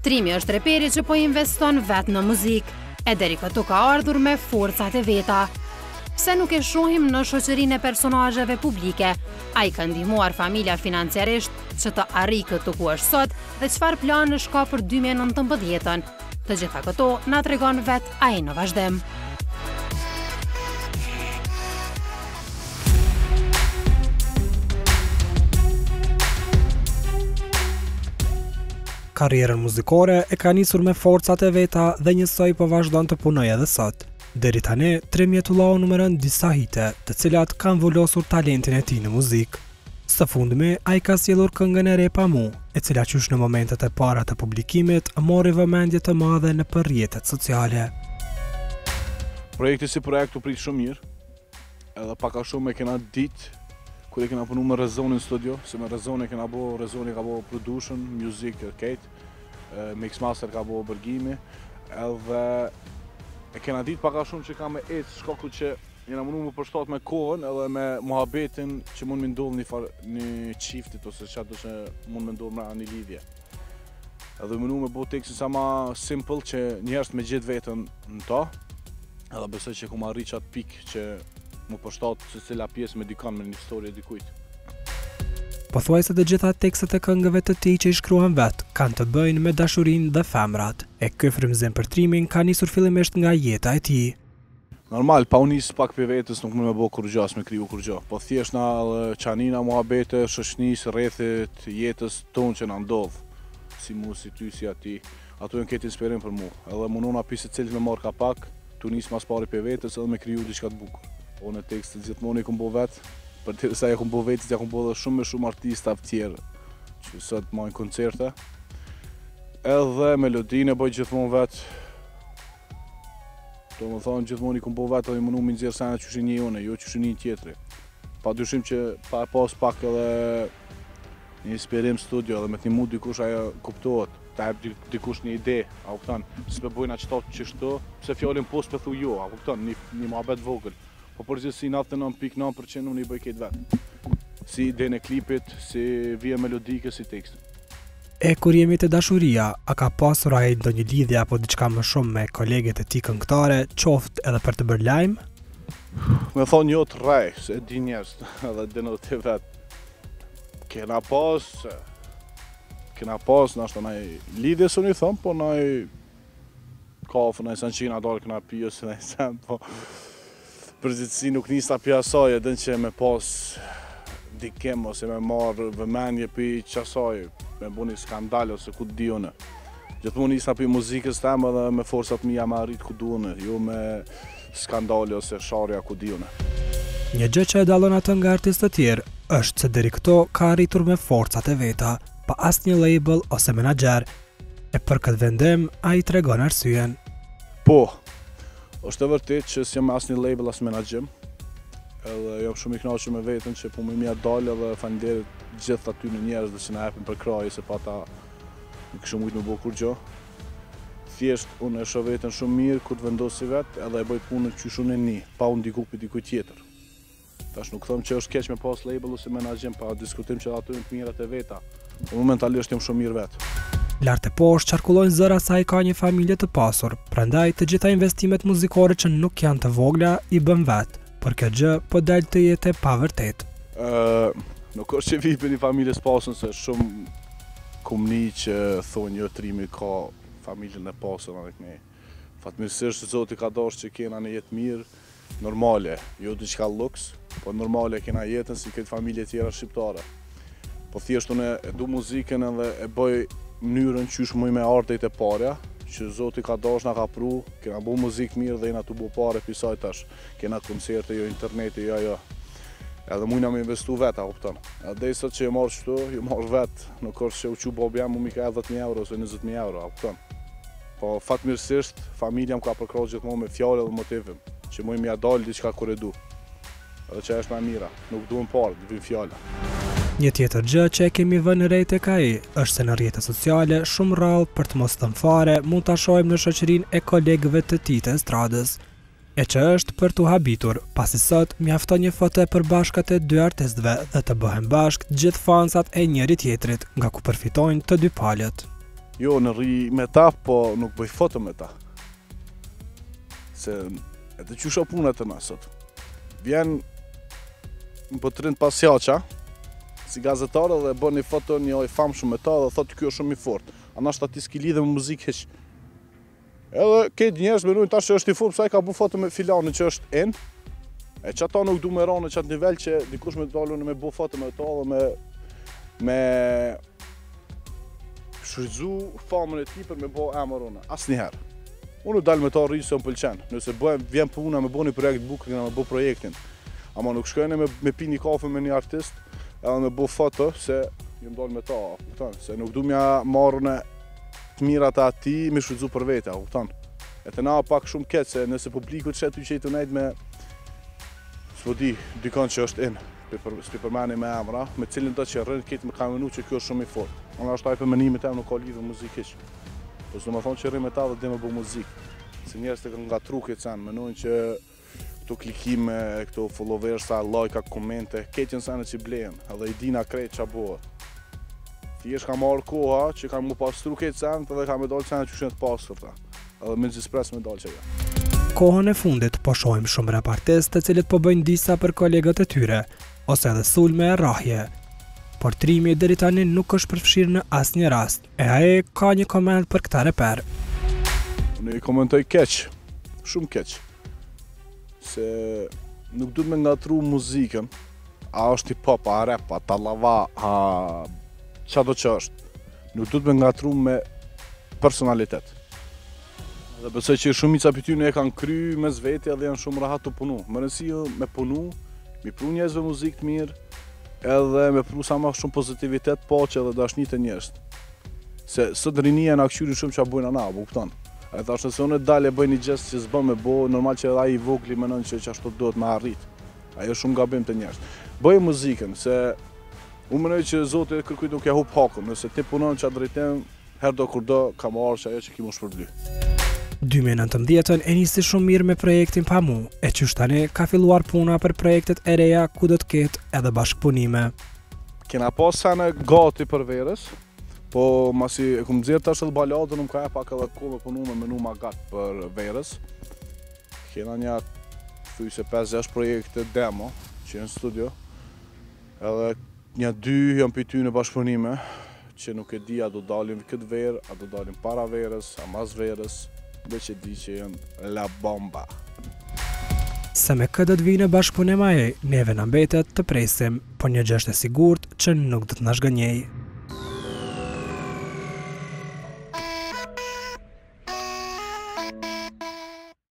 Trimi është reperi që po investon vetë në muzikë, e deri këtu ka ardhur me forcat e veta. Pse nuk e shohim në shoqërinë e personazheve publike? Ai ka ndihmuar familja financiarisht që të arrijë këtu ku është sot dhe çfarë planësh ka për 2019-ën. Të gjitha këto na tregon vetë ai në vazhdim. Karrierën muzikore e ka nisur me forcat e veta dhe njësoj po vazhdon të punoj edhe sot. Deri tani, Trimi Jetullau numëron disa hite, të cilat kanë vullosur talentin e tij në muzikë. Së fundmi, ai ka sjellur këngën e re Pa Mu, e cila qysh në momentet e para të publikimit mori vëmendje të madhe në rrjetet sociale. Projekti si projekt u prit shumë mirë, edhe pak a shumë e kena ditë kur e kena punu me Rezoni në studio, se me Rezoni ka bo production, music, kejt, mixmaster ka bo bërgimi, edhe e kena ditë pak a shumë që ka me ecë shkaku që jena mundu më përshtat me kohën edhe me muhabetin që mund me ndodhë një qiftit ose qatë që mund me ndodhë mra një lidhje. Edhe mundu me bo tekstin sa ma simple që njerëz me gjithë vetën në ta, edhe besoj që ku ma rri qatë pikë që më përshtatë se cila pjesë me dikon me një histori e dikujt. Pothuajse të gjitha tekstet e këngëve të tij që i shkruan vetë kanë të bëjnë me dashurinë dhe femrat. E ky frymëzim për Trimin ka nisur fillimisht nga jeta e tij. Normal, pa u nis pak për vetës nuk më me bo kur gjas me kriju kur gjo. Po thjesht na qanina muhabete, shoqënisë, rrethit, jetës tonë që na ndodh. Si mu, si ty, si ati. Ato janë këtë inspirim për mu. Edhe munona pise cilës me marrë ka pak, tu nis mas pari për vetës edhe me kriju diçka të bukur. Unë e tekstet gjithmonë i kum bo vetë, për të sa e kum bo vetës, ja kum bo dhe shumë artista tjerë që sot majnë koncerte. Edhe melodinë e bëj gjithmonë vetë. Do më thonë gjithmonë i kum bo vetë edhe i mënu më nxjerrë sana që një une, jo që një tjetëri. Pa dyshim që pa pas pak edhe një inspirim studio edhe me të një mu dikush ajo kuptohet. Ta e dikush një ide, a kupton, s'pe bojna qëta qështu, pse fjallin post për thu jo, a kupton, një muhabet vogël. Po përgjithësi 99.9% unë i bëj këtë vetë. Si ide në klipit, si vija melodike, si tekstin. E kur jemi të dashuria, a ka pasur ai ndonjë lidhje apo diçka më shumë me koleget e tij këngëtare, qoftë edhe për të bërë lajm? Me thonë jo të rej, se di njerëz, edhe denot të vetë. Kena pas, nashta naj lidhje së një thëmë, po naj kafë, naj sanqina dalë këna pijës, naj sem, po përgjithësi nuk nista pja asaj, edhe që me pas dikem ose me marrë vëmendje për qasaj, me bu një skandal ose ku dione. Gjithmonë nista për muzikës tem edhe me forsat mija me arrit ku duone, jo me skandale ose sharja ku dione. Një gjë që e dallon atë nga artistët tjerë është se deri këto ka arritur me forcat e veta, pa asnjë label ose menaxher. E për këtë vendim ai tregon arsyen. Po, është e vërtet që s'jam me asnjë label as menaxhem. Edhe jam shumë i kënaqur me veten që po më mia dalë edhe falënderit gjithë aty në njerëz që na japin për krahje se pa ta nuk kishim mujt me bëu kur gjë. Thjesht unë e shoh veten shumë mirë kur të vendosi vet edhe e bëj punën qysh unë e ni, pa u ndikuar për dikujt tjetër. Tash nuk them që është keq me pas label ose menaxhem, pa diskutim që ato janë të mirat e veta. Momentalisht jam shumë mirë vet. Lart e poshtë qarkullojnë zëra se ai ka një familje të pasur, prandaj të gjitha investimet muzikore që nuk janë të vogla i bën vet, por kjo gjë po dal të jetë e pavërtet. Nuk është që vi për një familje s'pasën se shumë kumni që thonë jo Trimi ka familjen e pasur edhe kënej. Fatmirësisht Zoti ka dashur që kena në jetë mirë, normale, jo diçka luks, po normale kena jetën si këtë familje tjera shqiptare. Po thjesht unë e du muzikën edhe e bëj mënyrën qysh muj me artet e parja, që Zoti ka dash na ka pru, kena bu muzikë mirë dhe jena tu bu pare pisaj tash, kena koncerte, jo interneti, jo. Edhe mujna me investu vetë, a kupton. Edhe i sot që e marrë qëtu, ju marrë vetë, nuk është që u që bobi jam, mu mi ka 10.000 euro ose 20.000 euro, a kupton. Po fatmirësisht, familja më ka përkrahur gjithmonë me fjalë dhe motivim, që muj m'ja dalë diçka kur e du. Edhe që është më mira, nuk duhen parë, duhen fjala. Një tjetër gjë që e kemi vënë re tek ai është se në rrjetet sociale shumë rrallë për të mos thënë fare mund ta shohim në shoqërinë e kolegëve të tij të estradës. E që është për t'u habitur, pasi sot mjafton një foto e përbashkët e dy artistëve dhe të bëhen bashkë gjithë fansat e njëri tjetrit, nga ku përfitojnë të dy palët. Jo, në rri me ta, po nuk bëj foto me ta. Se edhe që shë punë të nësët. Vjen më pëtrin pas jaqa, si gazetarë dhe bën një foto një oj famë shumë me ta dhe thotë kjo është shumë i fort. Anashta ti s'ki lidhe me muzikë heq. Edhe këtë njerëz me nujnë tash që është i fort, pësa i ka bu foto me filani që është in. E që ata nuk du me ra në qatë nivel që dikush me dalu në me bu foto me ta dhe me shfrytzu famën e ti për me bo emër unë. Asë njëherë. Unë dalë me ta rrisë se më pëlqenë. Nëse vjen puna me bo një projekt bukë, me bo projektin. Ama nuk shkojnë me pi një kafe me një artist edhe me bo foto se ju më dalë me ta. Se nuk du mja marrën e të mirat e ati me shfrytzu për vete. E të na pak shumë ketë se nëse publiku të shetu që i të nejtë me s'po di, dikon që është in, s'pi përmeni me emra, me cilin do që rrën këtë me ka menu që kjo është shumë i fort. Ona është taj për menimit e nuk ka lidhë muzikë iq. Po s'do më thonë që rrën me ta dhe dhe me bu muzikë. Se njerës të nga tru këtë sen, menojnë që këto klikime, këto followersa, lajka, komente, këtë jënë sene që blejen, edhe i dina krejt që abohet. Thjesht ka marrë koha që ka mu pastru këtë sen, edhe ka me dalë sene që shenë të pasur ta. Edhe me nëzispres me dalë që ja. Kohën e fundit po shohim shumë rap artistë të cilët po bëjnë disa për kolegët e tyre, ose edhe sulme e rrahje. Por trimi deri tani nuk është përfshirë në asnjë rast, e ai ka një koment për këtë reper. Unë i komentoj keq, shumë keq. Se nuk du me ngatru muzikën, a është hip-hop, a rap, a tallava, a qa do që është. Nuk du me ngatru me personalitet. Dhe besoj që shumica për ty në e kanë kry me zveti edhe janë shumë rahat të punu. Më rëndësi me punu, mi pru njerëzve muzikë të mirë, edhe me pru sa ma shumë pozitivitet, paqe edhe dashni të njerëz. Se sot rinia në akëshyri shumë që a bujnë ana, bu këton. E thash nëse unë dalë e bëj një gjest që s'bën me bo, normal që edhe ai i vogli menon që ashtu duhet me arrit. Ajo shumë gabim të njerëz. Bëj muzikën, se unë menoj që Zoti kërkuj nuk ja hup hakun, nëse ti punon që a drejtem, herë do kur do, ka marrë që ajo që ki mu shpërbly. 2019 e nisi shumë mirë me projektin Pa Mu, e qysh tani ka filluar puna për projektet e reja ku do të ketë edhe bashkëpunime. Kena pas sene gati për verës, po masi e kum nxjerr tash edhe baladën, më ka e pak edhe kohë me punu me menu ma gatë për verës. Kena një thuj se 5-6 projekte demo që në studio, edhe një 2 janë për ty në bashkëpunime, që nuk e di a do dalim këtë verë, a do dalim para verës, a mas verës, dhe që di që janë la bomba. Se me këtë do të vijë në bashkëpunim ai, neve na mbetet të presim, po një gjë është e sigurt që nuk do të na zgënjej.